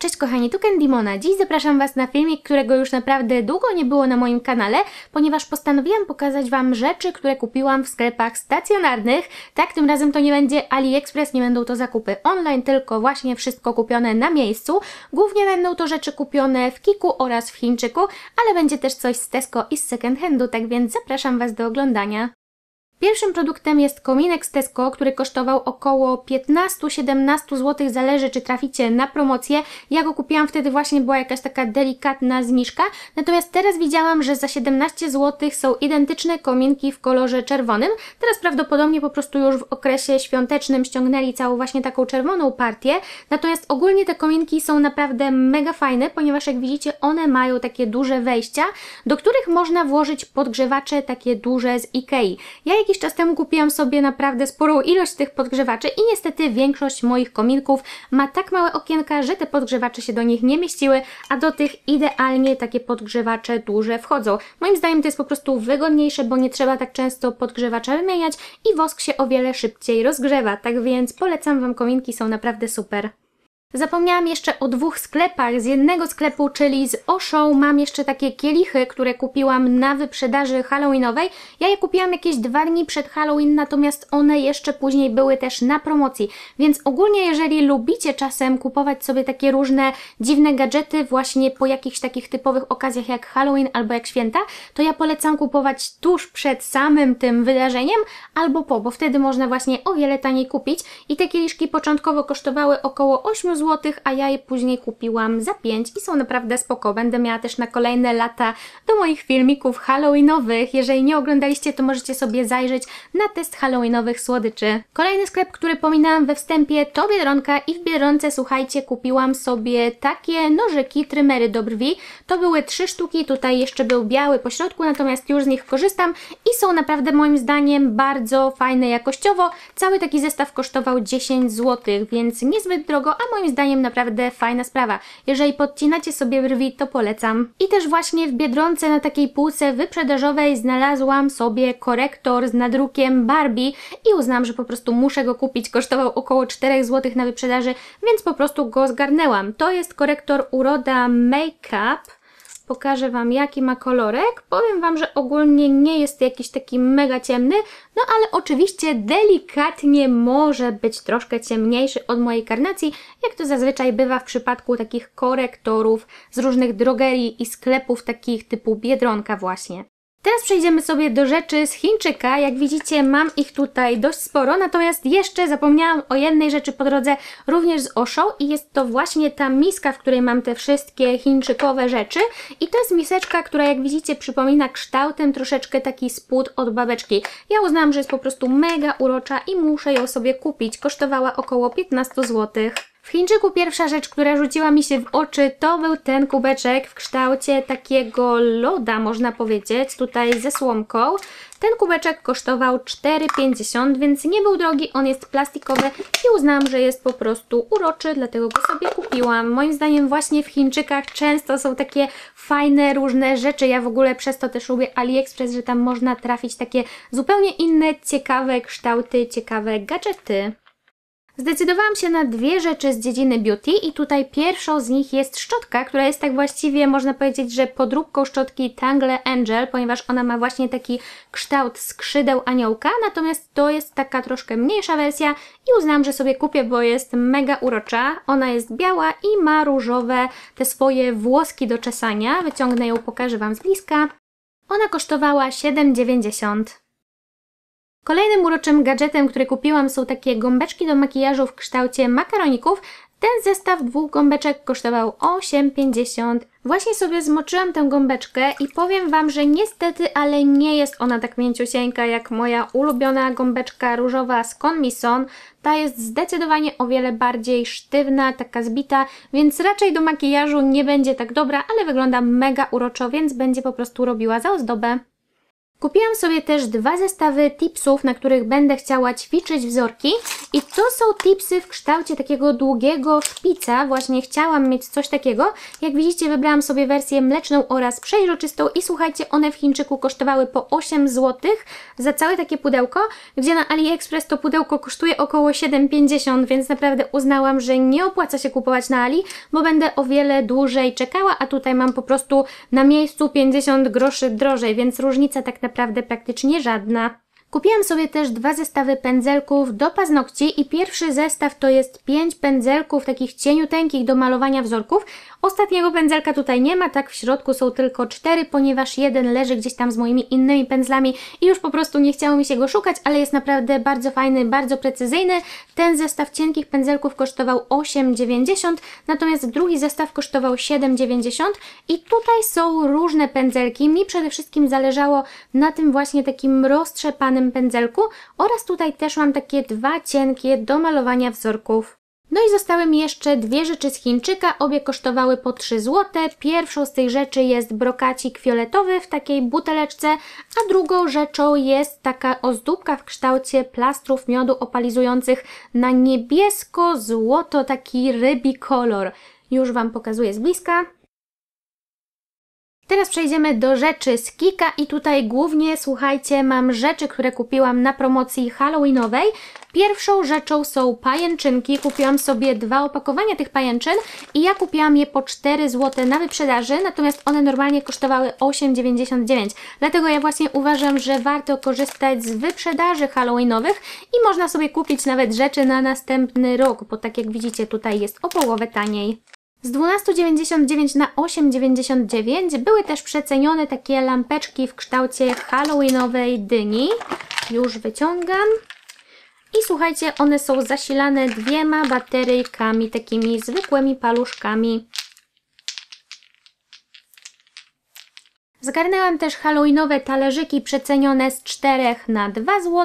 Cześć kochani, tu Candymona. Dziś zapraszam Was na filmik, którego już naprawdę długo nie było na moim kanale, ponieważ postanowiłam pokazać Wam rzeczy, które kupiłam w sklepach stacjonarnych. Tak, tym razem to nie będzie AliExpress, nie będą to zakupy online, tylko właśnie wszystko kupione na miejscu. Głównie będą to rzeczy kupione w Kiku oraz w Chińczyku, ale będzie też coś z Tesco i z second handu, tak więc zapraszam Was do oglądania. Pierwszym produktem jest kominek z Tesco, który kosztował około 15-17 zł, zależy czy traficie na promocję. Ja go kupiłam wtedy właśnie, była jakaś taka delikatna zniżka, natomiast teraz widziałam, że za 17 zł są identyczne kominki w kolorze czerwonym. Teraz prawdopodobnie po prostu już w okresie świątecznym ściągnęli całą właśnie taką czerwoną partię, natomiast ogólnie te kominki są naprawdę mega fajne, ponieważ jak widzicie one mają takie duże wejścia, do których można włożyć podgrzewacze takie duże z Ikei. Ja jakiś czas temu kupiłam sobie naprawdę sporą ilość tych podgrzewaczy i niestety większość moich kominków ma tak małe okienka, że te podgrzewacze się do nich nie mieściły, a do tych idealnie takie podgrzewacze duże wchodzą. Moim zdaniem to jest po prostu wygodniejsze, bo nie trzeba tak często podgrzewacza wymieniać i wosk się o wiele szybciej rozgrzewa, tak więc polecam Wam, kominki są naprawdę super. Zapomniałam jeszcze o dwóch sklepach. Z jednego sklepu, czyli z Auchan, mam jeszcze takie kielichy, które kupiłam na wyprzedaży halloweenowej. Ja je kupiłam jakieś 2 dni przed Halloween, natomiast one jeszcze później były też na promocji. Więc ogólnie, jeżeli lubicie czasem kupować sobie takie różne dziwne gadżety właśnie po jakichś takich typowych okazjach jak Halloween albo jak święta, to ja polecam kupować tuż przed samym tym wydarzeniem albo po, bo wtedy można właśnie o wiele taniej kupić. I te kieliszki początkowo kosztowały około 8 zł, a ja je później kupiłam za 5 i są naprawdę spoko. Będę miała też na kolejne lata do moich filmików halloweenowych. Jeżeli nie oglądaliście, to możecie sobie zajrzeć na test halloweenowych słodyczy. Kolejny sklep, który pominęłam we wstępie, to Biedronka i w Biedronce, słuchajcie, kupiłam sobie takie nożyki, trymery do brwi. To były 3 sztuki, tutaj jeszcze był biały po środku, natomiast już z nich korzystam i są naprawdę moim zdaniem bardzo fajne jakościowo. Cały taki zestaw kosztował 10 zł, więc niezbyt drogo, a moim zdaniem naprawdę fajna sprawa. Jeżeli podcinacie sobie brwi, to polecam. I też właśnie w Biedronce na takiej półce wyprzedażowej znalazłam sobie korektor z nadrukiem Barbie i uznałam, że po prostu muszę go kupić. Kosztował około 4 zł na wyprzedaży, więc po prostu go zgarnęłam. To jest korektor Uroda Makeup. Pokażę Wam, jaki ma kolorek. Powiem Wam, że ogólnie nie jest jakiś taki mega ciemny, no ale oczywiście delikatnie może być troszkę ciemniejszy od mojej karnacji, jak to zazwyczaj bywa w przypadku takich korektorów z różnych drogerii i sklepów takich typu Biedronka właśnie. Teraz przejdziemy sobie do rzeczy z Chińczyka. Jak widzicie, mam ich tutaj dość sporo, natomiast jeszcze zapomniałam o jednej rzeczy po drodze, również z Auchan, i jest to właśnie ta miska, w której mam te wszystkie chińczykowe rzeczy. I to jest miseczka, która jak widzicie przypomina kształtem troszeczkę taki spód od babeczki. Ja uznałam, że jest po prostu mega urocza i muszę ją sobie kupić. Kosztowała około 15 zł. W Chińczyku pierwsza rzecz, która rzuciła mi się w oczy, to był ten kubeczek w kształcie takiego loda, można powiedzieć, tutaj ze słomką. Ten kubeczek kosztował 4,50, więc nie był drogi, on jest plastikowy i uznałam, że jest po prostu uroczy, dlatego go sobie kupiłam. Moim zdaniem właśnie w Chińczykach często są takie fajne, różne rzeczy. Ja w ogóle przez to też lubię AliExpress, że tam można trafić takie zupełnie inne, ciekawe kształty, ciekawe gadżety. Zdecydowałam się na dwie rzeczy z dziedziny beauty i tutaj pierwszą z nich jest szczotka, która jest tak właściwie, można powiedzieć, że podróbką szczotki Tangle Angel, ponieważ ona ma właśnie taki kształt skrzydeł aniołka, natomiast to jest taka troszkę mniejsza wersja i uznałam, że sobie kupię, bo jest mega urocza. Ona jest biała i ma różowe te swoje włoski do czesania. Wyciągnę ją, pokażę Wam z bliska. Ona kosztowała 7,90. Kolejnym uroczym gadżetem, który kupiłam, są takie gąbeczki do makijażu w kształcie makaroników. Ten zestaw 2 gąbeczek kosztował 8,50. Właśnie sobie zmoczyłam tę gąbeczkę i powiem Wam, że niestety, ale nie jest ona tak mięciusieńka jak moja ulubiona gąbeczka różowa z Conmison. Ta jest zdecydowanie o wiele bardziej sztywna, taka zbita, więc raczej do makijażu nie będzie tak dobra, ale wygląda mega uroczo, więc będzie po prostu robiła za ozdobę. Kupiłam sobie też 2 zestawy tipsów, na których będę chciała ćwiczyć wzorki I to są tipsy w kształcie takiego długiego szpica. Właśnie chciałam mieć coś takiego. Jak widzicie, wybrałam sobie wersję mleczną oraz przejrzystą i słuchajcie, one w Chińczyku kosztowały po 8 zł za całe takie pudełko, gdzie na AliExpress to pudełko kosztuje około 7,50, więc naprawdę uznałam, że nie opłaca się kupować na Ali, bo będę o wiele dłużej czekała, a tutaj mam po prostu na miejscu 50 groszy drożej, więc różnica tak naprawdę praktycznie żadna. Kupiłam sobie też 2 zestawy pędzelków do paznokci i pierwszy zestaw to jest 5 pędzelków takich cieniuteńkich do malowania wzorków. Ostatniego pędzelka tutaj nie ma, tak w środku są tylko 4, ponieważ jeden leży gdzieś tam z moimi innymi pędzlami i już po prostu nie chciało mi się go szukać, ale jest naprawdę bardzo fajny, bardzo precyzyjny. Ten zestaw cienkich pędzelków kosztował 8,90, natomiast drugi zestaw kosztował 7,90 i tutaj są różne pędzelki. Mi przede wszystkim zależało na tym właśnie takim roztrzepanym pędzelku oraz tutaj też mam takie 2 cienkie do malowania wzorków. No i zostały mi jeszcze 2 rzeczy z Chińczyka, obie kosztowały po 3 zł. Pierwszą z tych rzeczy jest brokacik fioletowy w takiej buteleczce, a drugą rzeczą jest taka ozdóbka w kształcie plastrów miodu opalizujących na niebiesko-złoto, taki rybi kolor. Już Wam pokazuję z bliska. Teraz przejdziemy do rzeczy z Kika i tutaj głównie, słuchajcie, mam rzeczy, które kupiłam na promocji halloweenowej. Pierwszą rzeczą są pajęczynki. Kupiłam sobie 2 opakowania tych pajęczyn i ja kupiłam je po 4 zł na wyprzedaży, natomiast one normalnie kosztowały 8,99. Dlatego ja właśnie uważam, że warto korzystać z wyprzedaży halloweenowych i można sobie kupić nawet rzeczy na następny rok, bo tak jak widzicie tutaj jest o połowę taniej. Z 12,99 na 8,99 były też przecenione takie lampeczki w kształcie halloweenowej dyni. Już wyciągam. I słuchajcie, one są zasilane 2 bateryjkami, takimi zwykłymi paluszkami. Zgarnęłam też halloweenowe talerzyki przecenione z 4 na 2 zł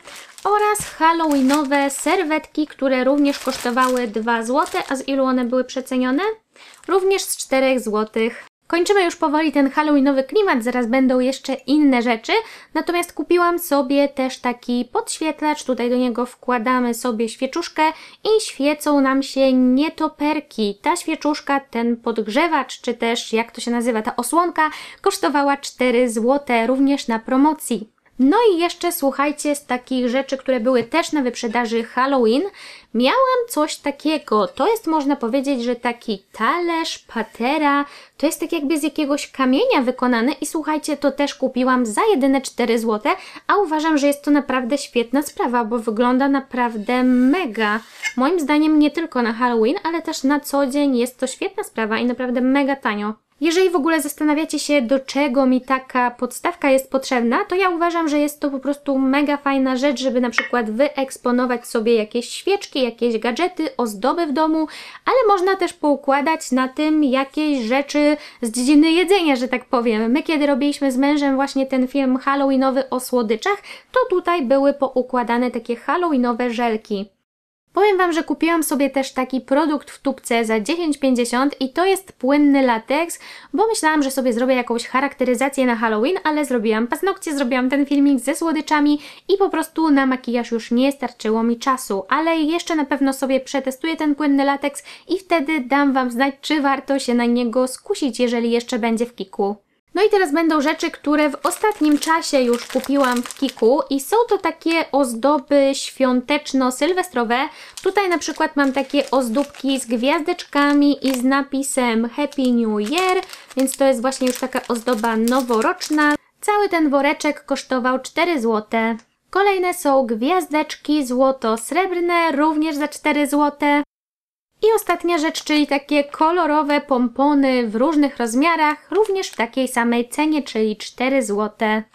oraz halloweenowe serwetki, które również kosztowały 2 zł, a z ilu one były przecenione? Również z 4 zł. Kończymy już powoli ten halloweenowy klimat, zaraz będą jeszcze inne rzeczy, natomiast kupiłam sobie też taki podświetlacz, tutaj do niego wkładamy sobie świeczuszkę i świecą nam się nietoperki. Ta świeczuszka, ten podgrzewacz, czy też jak to się nazywa, ta osłonka kosztowała 4 zł, również na promocji. No i jeszcze słuchajcie, z takich rzeczy, które były też na wyprzedaży Halloween, miałam coś takiego. To jest, można powiedzieć, że taki talerz, patera, to jest tak jakby z jakiegoś kamienia wykonane i słuchajcie, to też kupiłam za jedyne 4 zł, a uważam, że jest to naprawdę świetna sprawa, bo wygląda naprawdę mega. Moim zdaniem nie tylko na Halloween, ale też na co dzień jest to świetna sprawa i naprawdę mega tanio. Jeżeli w ogóle zastanawiacie się, do czego mi taka podstawka jest potrzebna, to ja uważam, że jest to po prostu mega fajna rzecz, żeby na przykład wyeksponować sobie jakieś świeczki, jakieś gadżety, ozdoby w domu, ale można też poukładać na tym jakieś rzeczy z dziedziny jedzenia, że tak powiem. My kiedy robiliśmy z mężem właśnie ten film halloweenowy o słodyczach, to tutaj były poukładane takie halloweenowe żelki. Powiem Wam, że kupiłam sobie też taki produkt w tubce za 10,50 i to jest płynny lateks, bo myślałam, że sobie zrobię jakąś charakteryzację na Halloween, ale zrobiłam paznokcie, zrobiłam ten filmik ze słodyczami i po prostu na makijaż już nie starczyło mi czasu, ale jeszcze na pewno sobie przetestuję ten płynny lateks i wtedy dam Wam znać, czy warto się na niego skusić, jeżeli jeszcze będzie w Kiku. No i teraz będą rzeczy, które w ostatnim czasie już kupiłam w Kiku i są to takie ozdoby świąteczno-sylwestrowe. Tutaj na przykład mam takie ozdóbki z gwiazdeczkami i z napisem Happy New Year, więc to jest właśnie już taka ozdoba noworoczna. Cały ten woreczek kosztował 4 zł. Kolejne są gwiazdeczki złoto-srebrne, również za 4 zł. I ostatnia rzecz, czyli takie kolorowe pompony w różnych rozmiarach, również w takiej samej cenie, czyli 4 zł.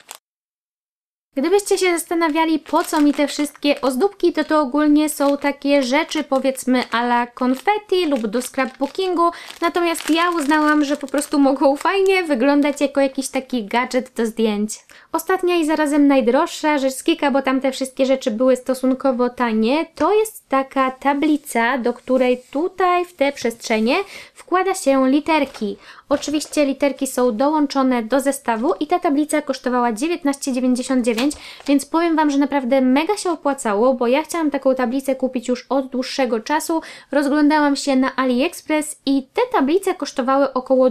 Gdybyście się zastanawiali, po co mi te wszystkie ozdóbki, to ogólnie są takie rzeczy, powiedzmy a la konfetti lub do scrapbookingu, natomiast ja uznałam, że po prostu mogą fajnie wyglądać jako jakiś taki gadżet do zdjęć. Ostatnia i zarazem najdroższa rzecz z Kika, bo tam te wszystkie rzeczy były stosunkowo tanie, to jest taka tablica, do której tutaj w te przestrzenie wkłada się literki. Oczywiście literki są dołączone do zestawu i ta tablica kosztowała 19,99, więc powiem Wam, że naprawdę mega się opłacało, bo ja chciałam taką tablicę kupić już od dłuższego czasu. Rozglądałam się na AliExpress i te tablice kosztowały około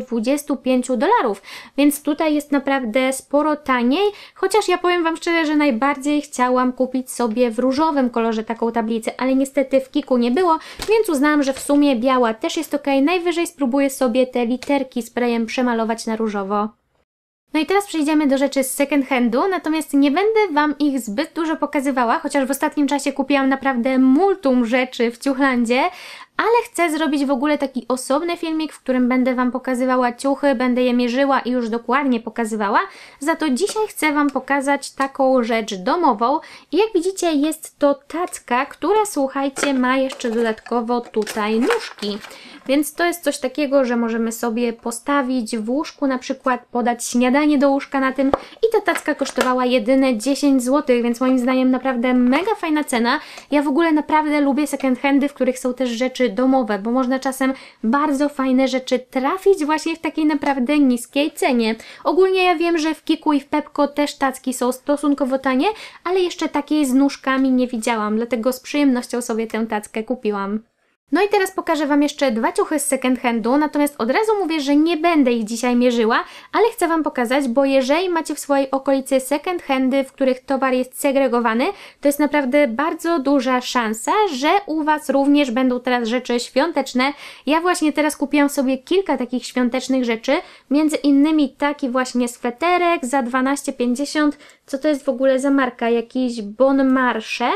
$25, więc tutaj jest naprawdę sporo taniej, chociaż ja powiem Wam szczerze, że najbardziej chciałam kupić sobie w różowym kolorze taką tablicę, ale niestety w Kiku nie było, więc uznałam, że w sumie biała też jest ok. Najwyżej spróbuję sobie te literki sprayem przemalować na różowo. No i teraz przejdziemy do rzeczy z second handu, natomiast nie będę Wam ich zbyt dużo pokazywała, chociaż w ostatnim czasie kupiłam naprawdę multum rzeczy w Ciuchlandzie, ale chcę zrobić w ogóle taki osobny filmik, w którym będę Wam pokazywała ciuchy, będę je mierzyła i już dokładnie pokazywała. Za to dzisiaj chcę Wam pokazać taką rzecz domową i jak widzicie jest to tacka, która słuchajcie ma jeszcze dodatkowo tutaj nóżki. Więc to jest coś takiego, że możemy sobie postawić w łóżku, na przykład podać śniadanie do łóżka na tym i ta tacka kosztowała jedyne 10 zł, więc moim zdaniem naprawdę mega fajna cena. Ja w ogóle naprawdę lubię second handy, w których są też rzeczy domowe, bo można czasem bardzo fajne rzeczy trafić właśnie w takiej naprawdę niskiej cenie. Ogólnie ja wiem, że w Kiku i w Pepko też tacki są stosunkowo tanie, ale jeszcze takiej z nóżkami nie widziałam, dlatego z przyjemnością sobie tę tackę kupiłam. No i teraz pokażę Wam jeszcze dwa ciuchy z second handu, natomiast od razu mówię, że nie będę ich dzisiaj mierzyła, ale chcę Wam pokazać, bo jeżeli macie w swojej okolicy second handy, w których towar jest segregowany, to jest naprawdę bardzo duża szansa, że u Was również będą teraz rzeczy świąteczne. Ja właśnie teraz kupiłam sobie kilka takich świątecznych rzeczy, między innymi taki właśnie sweterek za 12,50. Co to jest w ogóle za marka? Jakiś Bon Marché.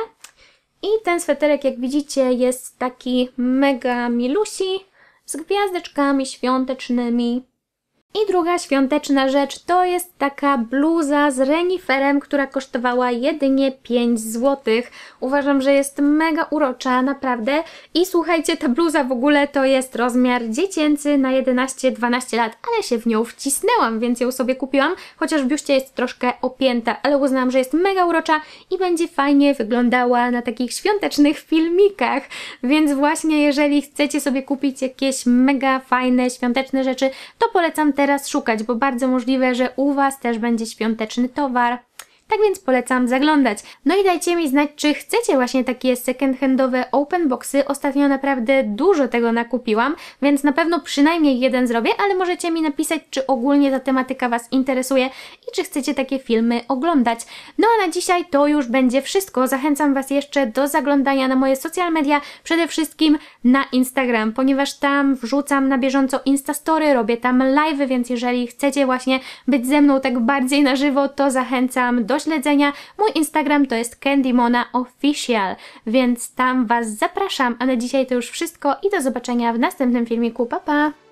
I ten sweterek, jak widzicie, jest taki mega milusi z gwiazdeczkami świątecznymi. I druga świąteczna rzecz to jest taka bluza z reniferem, która kosztowała jedynie 5 zł. Uważam, że jest mega urocza, naprawdę. I słuchajcie, ta bluza w ogóle to jest rozmiar dziecięcy na 11-12 lat, ale się w nią wcisnęłam, więc ją sobie kupiłam, chociaż w biuście jest troszkę opięta, ale uznałam, że jest mega urocza i będzie fajnie wyglądała na takich świątecznych filmikach. Więc właśnie jeżeli chcecie sobie kupić jakieś mega fajne, świąteczne rzeczy, to polecam teraz szukać, bo bardzo możliwe, że u Was też będzie świąteczny towar. Tak więc polecam zaglądać. No i dajcie mi znać, czy chcecie właśnie takie second-handowe open boxy. Ostatnio naprawdę dużo tego nakupiłam, więc na pewno przynajmniej jeden zrobię, ale możecie mi napisać, czy ogólnie ta tematyka Was interesuje i czy chcecie takie filmy oglądać. No a na dzisiaj to już będzie wszystko. Zachęcam Was jeszcze do zaglądania na moje social media, przede wszystkim na Instagram, ponieważ tam wrzucam na bieżąco Instastory, robię tam live'y, więc jeżeli chcecie właśnie być ze mną tak bardziej na żywo, to zachęcam do śledzenia. Mój Instagram to jest Candymona Official, więc tam Was zapraszam, a na dzisiaj to już wszystko i do zobaczenia w następnym filmiku. Pa, pa!